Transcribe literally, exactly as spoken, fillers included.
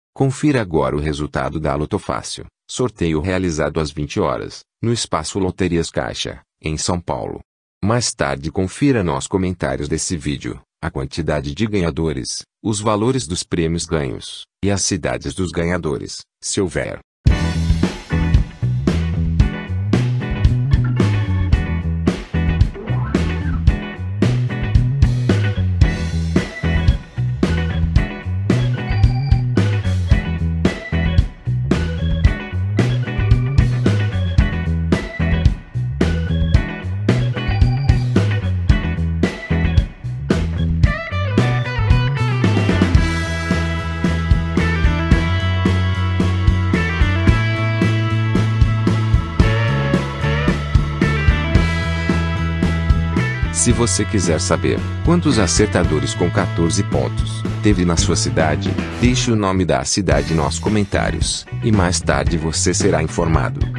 Confira agora o resultado da Lotofácil, sorteio realizado às vinte horas, no Espaço Loterias Caixa, em São Paulo. Mais tarde confira nos comentários desse vídeo, a quantidade de ganhadores, os valores dos prêmios ganhos, e as cidades dos ganhadores, se houver. Se você quiser saber quantos acertadores com quatorze pontos teve na sua cidade, deixe o nome da cidade nos comentários, e mais tarde você será informado.